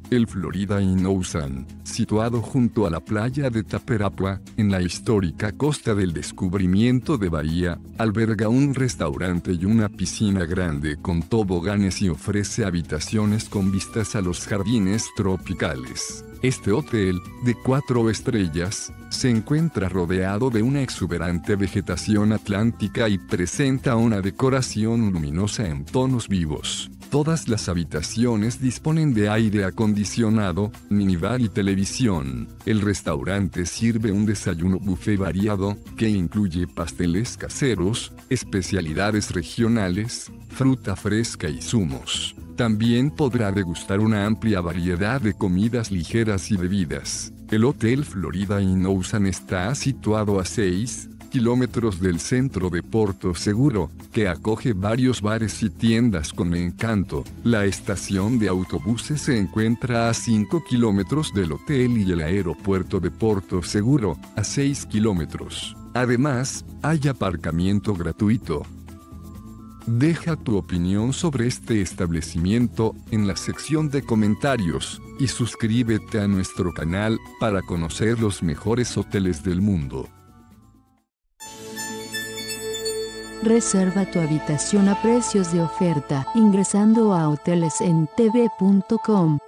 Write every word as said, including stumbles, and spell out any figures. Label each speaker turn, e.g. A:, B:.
A: El Florida Inn Ocean, situado junto a la playa de Taperapua, en la histórica costa del descubrimiento de Bahía, alberga un restaurante y una piscina grande con toboganes y ofrece habitaciones con vistas a los jardines tropicales. Este hotel, de cuatro estrellas, se encuentra rodeado de una exuberante vegetación atlántica y presenta una decoración luminosa en tonos vivos. Todas las habitaciones disponen de aire acondicionado, minibar y televisión. El restaurante sirve un desayuno buffet variado, que incluye pasteles caseros, especialidades regionales, fruta fresca y zumos. También podrá degustar una amplia variedad de comidas ligeras y bebidas. El Hotel Florida Inn Ocean está situado a seis kilómetros del centro de Porto Seguro, que acoge varios bares y tiendas con encanto. La estación de autobuses se encuentra a cinco kilómetros del hotel y el aeropuerto de Porto Seguro, a seis kilómetros. Además, hay aparcamiento gratuito. Deja tu opinión sobre este establecimiento en la sección de comentarios, y suscríbete a nuestro canal para conocer los mejores hoteles del mundo.
B: Reserva tu habitación a precios de oferta ingresando a hoteles en t v punto com.